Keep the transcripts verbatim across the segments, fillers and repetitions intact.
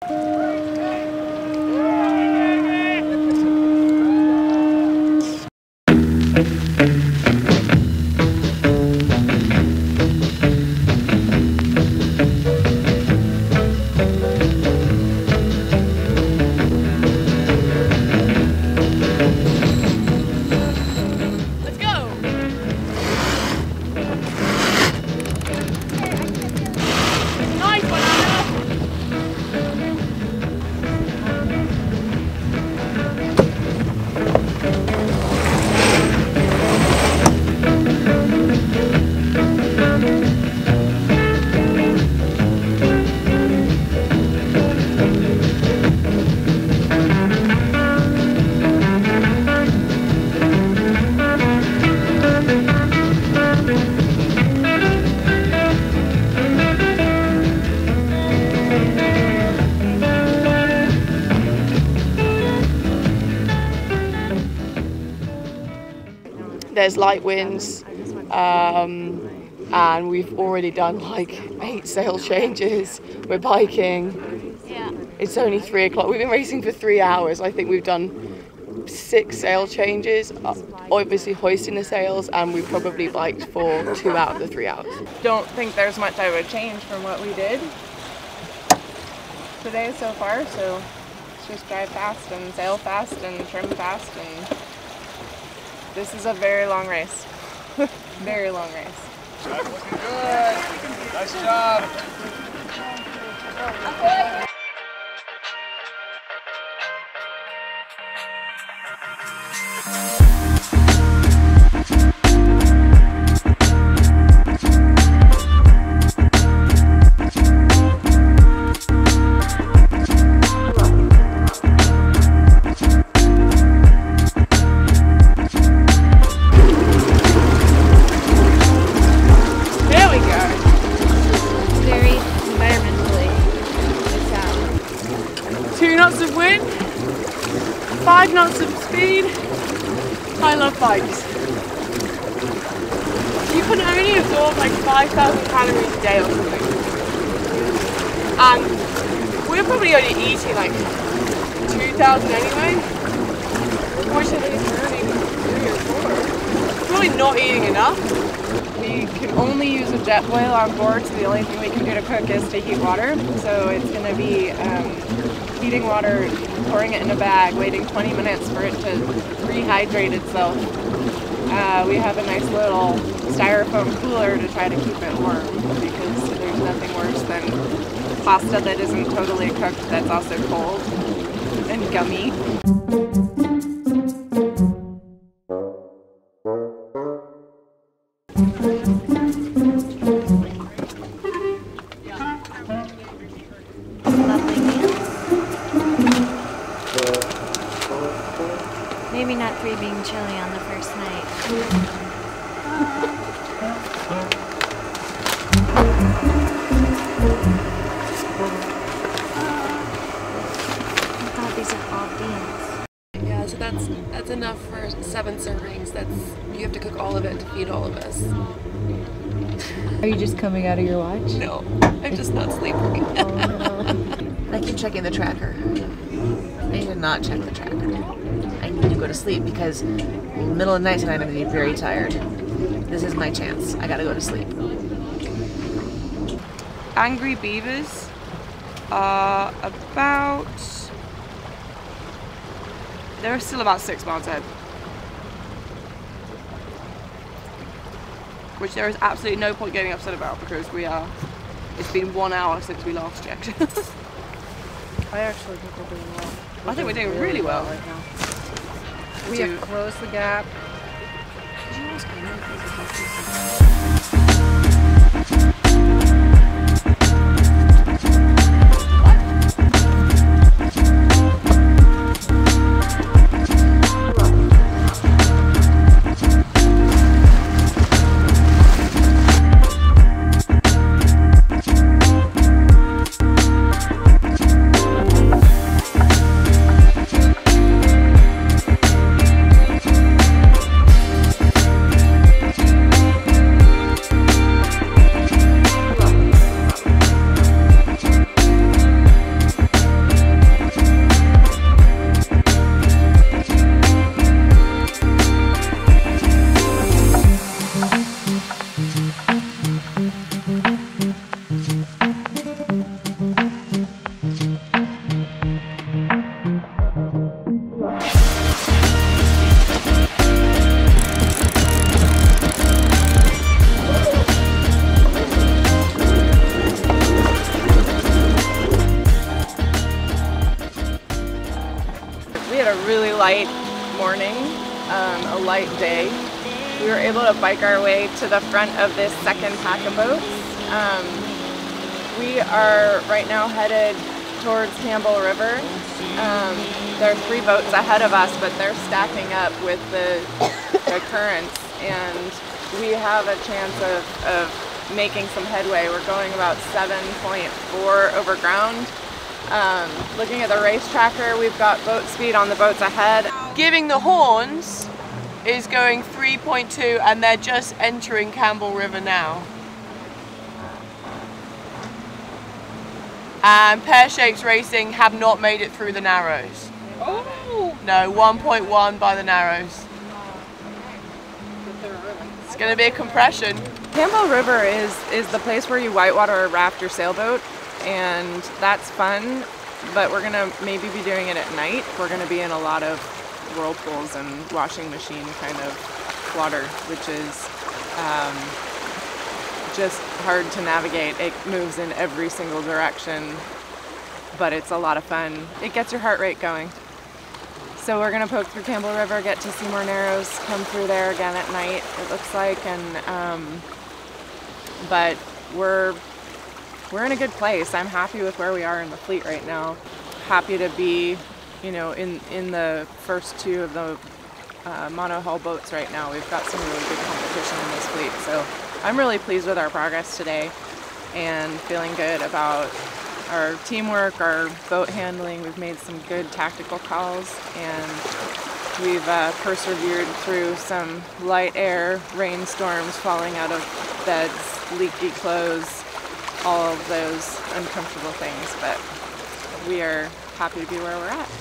There's light winds, um, and we've already done like eight sail changes. We're biking. Yeah. It's only three o'clock. We've been racing for three hours. I think we've done six sail changes, obviously hoisting the sails, and we've probably biked for two out of the three hours. Don't think there's much I would change from what we did today so far, so let's just drive fast and sail fast and trim fast, and this is a very long race. Very long race. That's looking good. Nice job. Five knots of speed. I love bikes. You can only absorb like five thousand calories a day or something. And we're probably only eating like two thousand anyway. Which I think is really three or four. Probably not eating enough. We can only use a jet boil on board, so the only thing we can do to cook is to heat water. So it's going to be um, heating water, pouring it in a bag, waiting twenty minutes for it to rehydrate itself. Uh, we have a nice little styrofoam cooler to try to keep it warm, because there's nothing worse than pasta that isn't totally cooked that's also cold and gummy. Maybe not three being chilly on the first night. I thought these are all beans. Yeah, so that's that's enough for seven servings. That's you have to cook all of it to feed all of us. Are you just coming out of your watch? No, I'm just not sleeping. Oh, no. I keep checking the tracker. I need to not check the tracker. I need to go to sleep because in the middle of the night tonight I'm going to be very tired. This is my chance. I gotta go to sleep. Angry beavers are about... They're still about six miles ahead. Which there is absolutely no point getting upset about, because we are... It's been one hour since we last checked. I actually think we're doing well. I think we're doing really well right now. We have closed the gap. had a really light morning, um, a light day. We were able to bike our way to the front of this second pack of boats. Um, we are right now headed towards Campbell River. Um, there are three boats ahead of us, but they're stacking up with the, the currents, and we have a chance of, of making some headway. We're going about seven point four over ground. Um, looking at the race tracker, we've got boat speed on the boats ahead. Giving the horns is going three point two, and they're just entering Campbell River now. And Pear Shapes Racing have not made it through the Narrows. Oh! No, one point one by the Narrows. It's going to be a compression. Campbell River is, is the place where you whitewater a raft or sailboat, and that's fun, but we're going to maybe be doing it at night. We're going to be in a lot of whirlpools and washing machine kind of water, which is um, just hard to navigate. It moves in every single direction, but it's a lot of fun. It gets your heart rate going. So we're gonna poke through Campbell River, get to Seymour Narrows, come through there again at night, it looks like, and um, but we're we're in a good place. I'm happy with where we are in the fleet right now. Happy to be, you know, in in the first two of the uh, monohull boats right now. We've got some really good competition in this fleet, so I'm really pleased with our progress today and feeling good about our teamwork, our boat handling. We've made some good tactical calls, and we've uh, persevered through some light air, rainstorms, falling out of beds, leaky clothes, all of those uncomfortable things, but we are happy to be where we're at.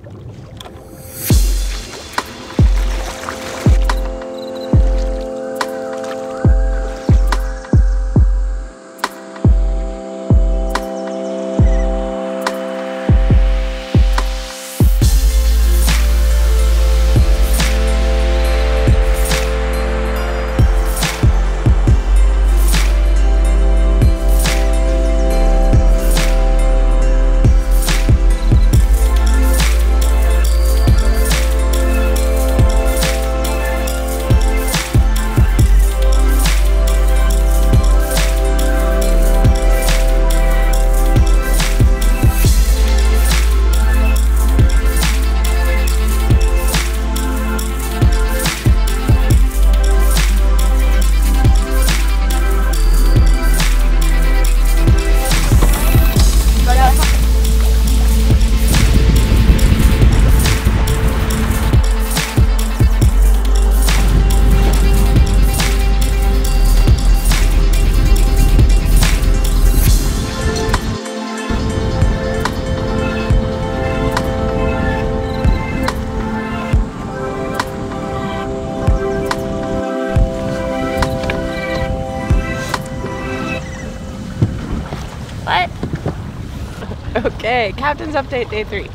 Okay, Captain's Update Day three.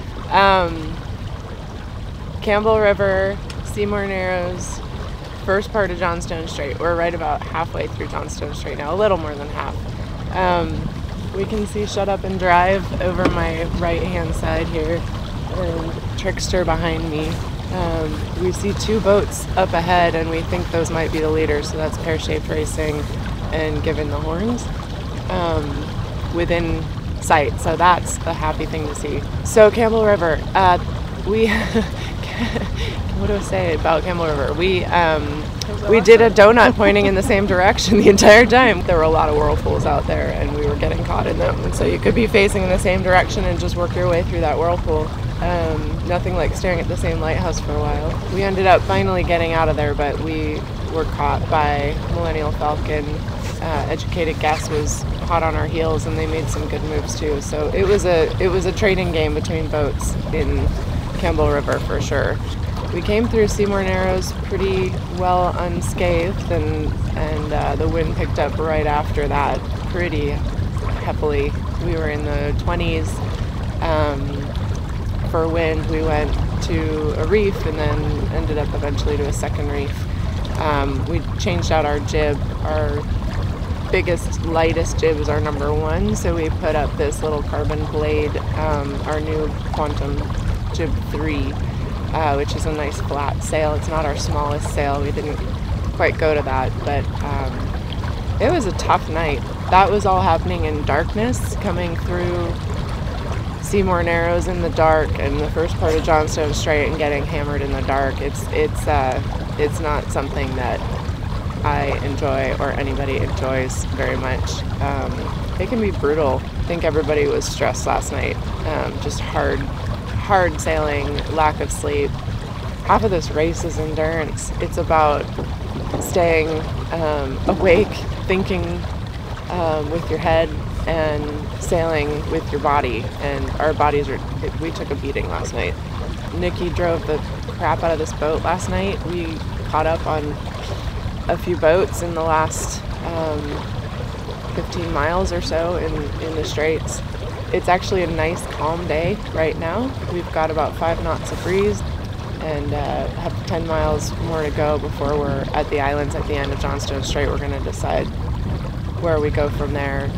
Um, Campbell River, Seymour Narrows, first part of Johnstone Strait. We're right about halfway through Johnstone Strait now, a little more than half. Um, we can see Shut Up and Drive over my right hand side here, and Trickster behind me. Um, we see two boats up ahead, and we think those might be the leaders, so that's Pear Shaped Racing and Given the Horns. Um, within sight, so that's a happy thing to see. So Campbell River, uh, we what do I say about Campbell River? We um, we did a donut pointing in the same direction the entire time. There were a lot of whirlpools out there, and we were getting caught in them. And so you could be facing in the same direction and just work your way through that whirlpool. Um, nothing like staring at the same lighthouse for a while. We ended up finally getting out of there, but we were caught by Millennial Falcon. Uh, educated Guess was hot on our heels, and they made some good moves too. So it was a it was a trading game between boats in Campbell River for sure. We came through Seymour Narrows pretty well unscathed, and and uh, the wind picked up right after that pretty heavily. We were in the twenties um, for wind. We went to a reef and then ended up eventually to a second reef. Um, we changed out our jib. Our biggest, lightest jib is our number one, so we put up this little carbon blade, um, our new Quantum jib three, uh, which is a nice flat sail. It's not our smallest sail. We didn't quite go to that, but um, it was a tough night. That was all happening in darkness, coming through Seymour Narrows in the dark and the first part of Johnstone Strait and getting hammered in the dark. It's it's uh, it's not something that I enjoy or anybody enjoys very much. Um, it can be brutal. I think everybody was stressed last night. Um, just hard, hard sailing, lack of sleep. Half of this race is endurance. It's about staying um, awake, thinking um, with your head, and sailing with your body. And our bodies are, we took a beating last night. Nikki drove the crap out of this boat last night. We caught up on a few boats in the last um, fifteen miles or so in, in the straits. It's actually a nice calm day right now. We've got about five knots of breeze and uh, have ten miles more to go before we're at the islands at the end of Johnstone Strait. We're going to decide where we go from there.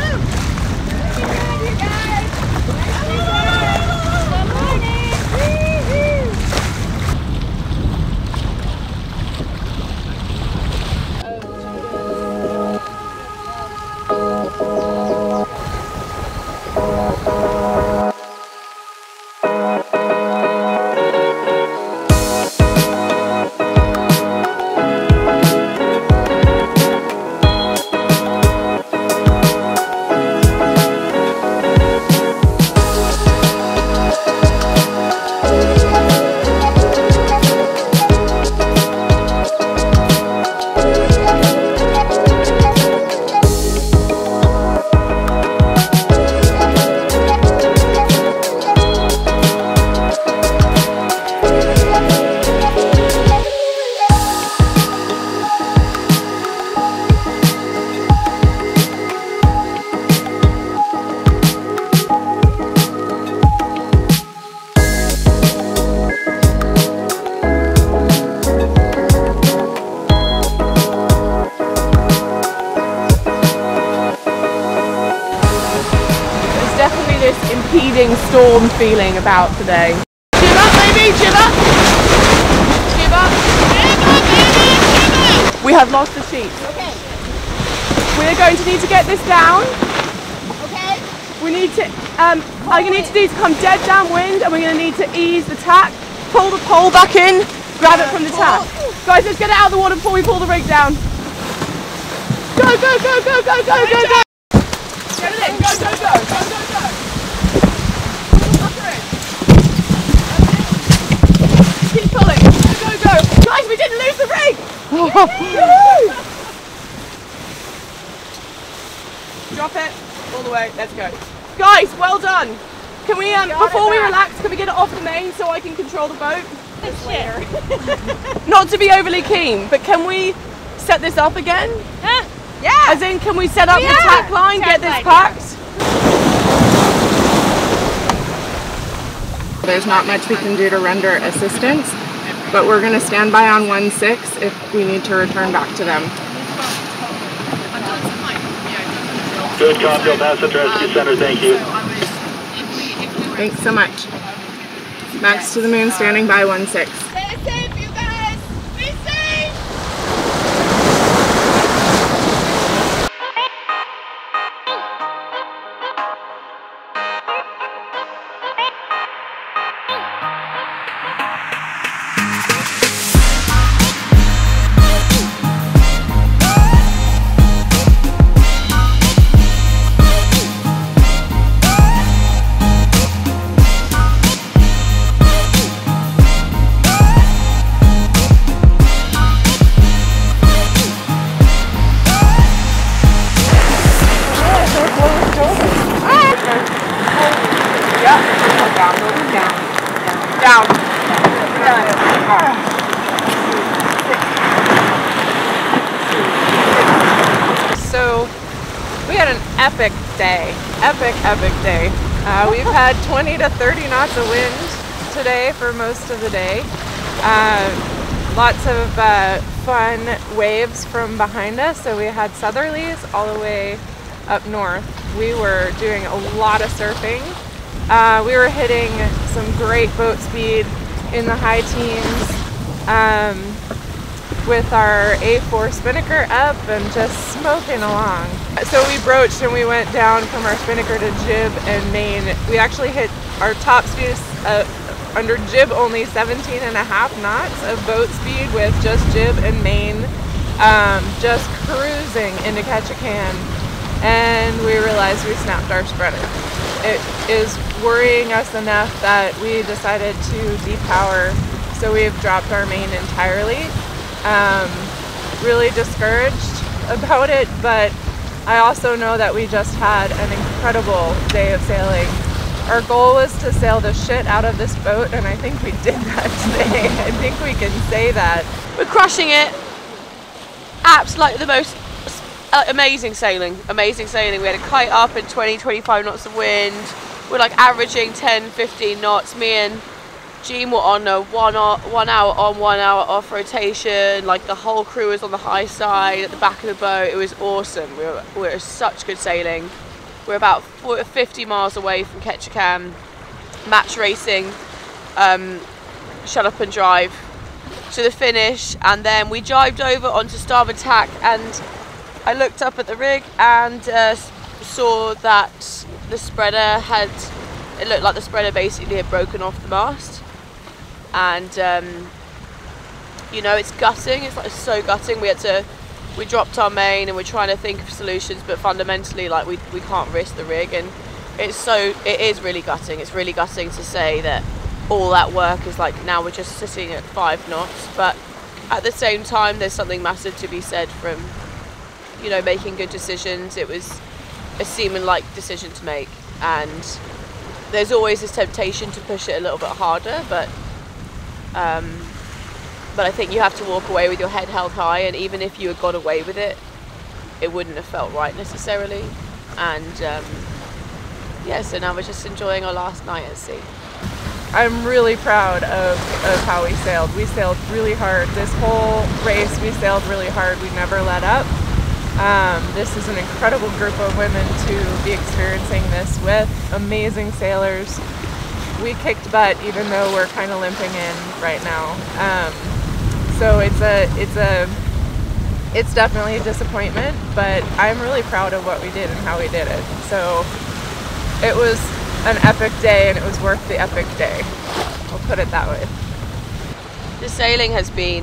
Impeding storm feeling about today. Jib up, baby, jib up! Jib up! Jib up, baby, jib up! We have lost the sheet. Okay. We're going to need to get this down. Okay. We need to, um, I'm going to need to do to come dead downwind, and we're going to need to ease the tack, pull the pole back in, grab it from the tack. Guys, let's get it out of the water before we pull the rig down. Go, go, go, go, go, go, go, go! Get it in, go, go, go, go, go, go! Keep pulling. Go, go. Guys, we didn't lose the rig! Drop it. All the way. Let's go. Guys, well done. Can we, um, before we relax, can we get it off the main so I can control the boat? Later. Not to be overly keen, but can we set this up again? Huh? Yeah. As in, can we set up yeah. the tack line, tack get this line, packed? Yeah. There's not much we can do to render assistance, but we're going to stand by on one six if we need to return back to them. Good copy, I'll pass it to Rescue Center, thank you. Thanks so much. Max to the moon, standing by one six. Stay safe, you guys! Be safe! So we had an epic day, epic, epic day. Uh, we've had twenty to thirty knots of wind today for most of the day. Uh, lots of uh, fun waves from behind us. So we had southerlies all the way up north. We were doing a lot of surfing Uh, we were hitting some great boat speed in the high teens um, with our A four spinnaker up and just smoking along. So we broached and we went down from our spinnaker to jib and main. We actually hit our top speed uh, under jib only seventeen and a half knots of boat speed with just jib and main, um, just cruising into Ketchikan, and we realized we snapped our spreader. It is worrying us enough that we decided to depower, so we've dropped our main entirely. Um, really discouraged about it, but I also know that we just had an incredible day of sailing. Our goal was to sail the shit out of this boat, and I think we did that today. I think we can say that. We're crushing it. Absolutely the most uh, amazing sailing. Amazing sailing. We had a kite up and twenty, twenty-five knots of wind. We're like averaging ten, fifteen knots. Me and Jean were on a one, one hour on, one hour off rotation. Like the whole crew was on the high side at the back of the boat. It was awesome. We were, we were such good sailing. We're about fifty miles away from Ketchikan, match racing, um, shut up and drive to the finish, and then we jibed over onto starboard tack, and I looked up at the rig and uh, saw that the spreader had, it looked like the spreader basically had broken off the mast, and um, you know, it's gutting, it's like so gutting. We had to We dropped our main and we're trying to think of solutions, but fundamentally, like, we, we can't risk the rig, and it's so, it is really gutting. It's really gutting to say that all that work is like, now we're just sitting at five knots, but at the same time, there's something massive to be said from, you know, making good decisions. It was a seaman-like decision to make, and there's always this temptation to push it a little bit harder, but um, But I think you have to walk away with your head held high, and even if you had got away with it, it wouldn't have felt right necessarily. And um, yeah, so now we're just enjoying our last night at sea. I'm really proud of, of how we sailed. We sailed really hard. This whole race, we sailed really hard. We never let up. Um, this is an incredible group of women to be experiencing this with. Amazing sailors. We kicked butt, even though we're kind of limping in right now. Um, So it's a, it's a, it's definitely a disappointment, but I'm really proud of what we did and how we did it. So it was an epic day, and it was worth the epic day. I'll put it that way. The sailing has been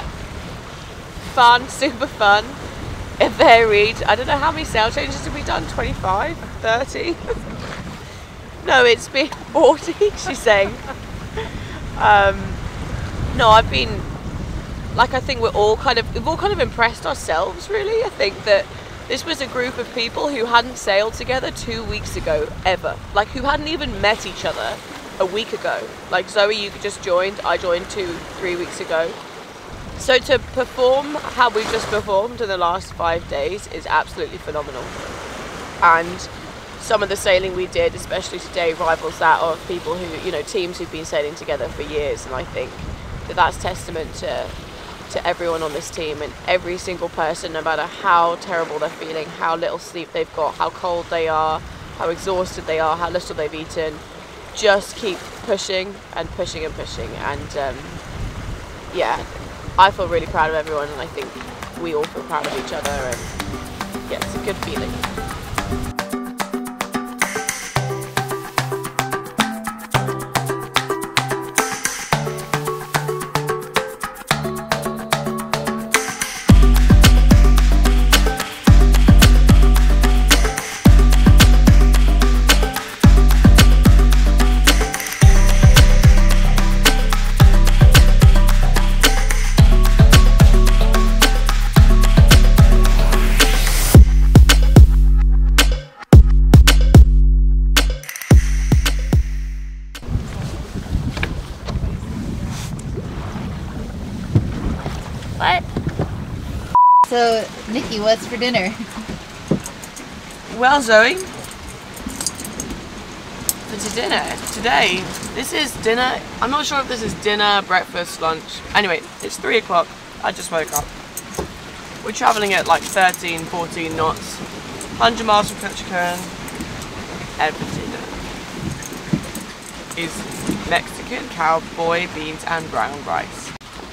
fun, super fun. It varied. I don't know how many sail changes have we done, twenty-five, thirty? No, it's been forty, she's saying. Um, no, I've been, like, I think we're all kind of, we've all kind of impressed ourselves, really. I think that this was a group of people who hadn't sailed together two weeks ago, ever. Like, who hadn't even met each other a week ago. Like, Zoe, you just joined, I joined two, three weeks ago. So to perform how we've just performed in the last five days is absolutely phenomenal. And some of the sailing we did, especially today, rivals that of people who, you know, teams who've been sailing together for years. And I think that that's testament to to everyone on this team, and every single person, no matter how terrible they're feeling, how little sleep they've got, how cold they are, how exhausted they are, how little they've eaten, just keep pushing and pushing and pushing. And um, yeah, I feel really proud of everyone, and I think we all feel proud of each other, and yeah, it's a good feeling. So, Nikki, what's for dinner? Well, Zoe, for dinner today, this is dinner. I'm not sure if this is dinner, breakfast, lunch. Anyway, it's three o'clock. I just woke up. We're traveling at like thirteen, fourteen knots, one hundred miles from Ketchikan, and for dinner. is Mexican cowboy beans and brown rice.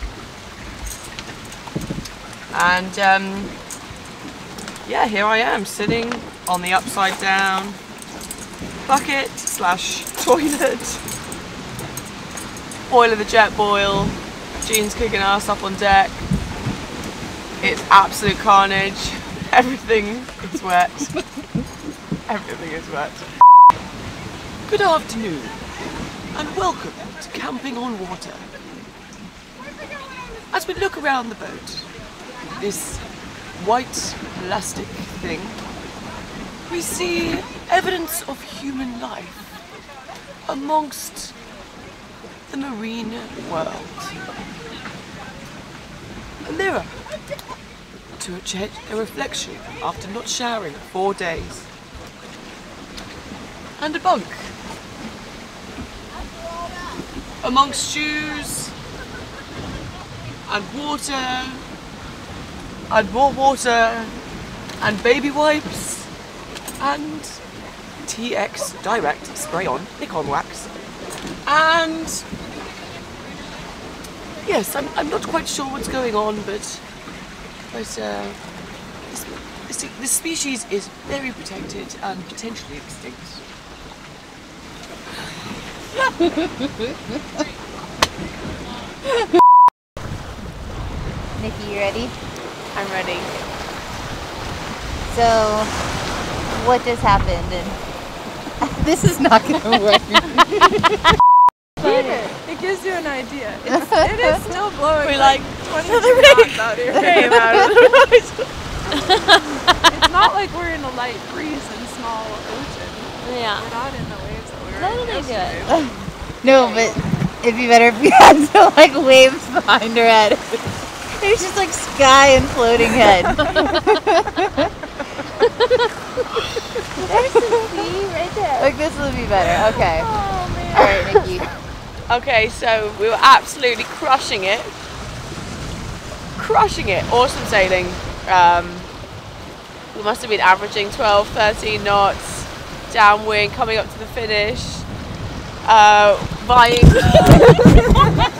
And um, yeah, here I am sitting on the upside down bucket slash toilet. Boiler the jet boil, Jean's kicking ass up on deck. It's absolute carnage. Everything is wet. Everything is wet. Good afternoon and welcome to Camping on Water. As we look around the boat, this white plastic thing, we see evidence of human life amongst the marine world. A mirror to check a reflection after not showering for four days. And a bunk amongst shoes and water and more water and baby wipes and T X Direct spray-on Nikon wax. And yes, I'm, I'm not quite sure what's going on, but but uh, this, this, this species is very protected and potentially extinct. Nikki, you ready? I'm ready. So, what just happened? And this is not going to work. It gives you an idea. It's, it is still blowing. We're like, like twenty knots out here. came out of the right. It's not like we're in a light breeze in small ocean. Yeah. We're not in the waves that we were Totally in good. yesterday. No, but it'd be better if you had some like waves behind her head. There's just like sky and floating head. There's some sea right there. Like this would be better. Okay. Oh man. All right, Nikki. Okay, so we were absolutely crushing it. Crushing it. Awesome sailing. Um, we must have been averaging twelve, thirteen knots, downwind, coming up to the finish. Uh, vying.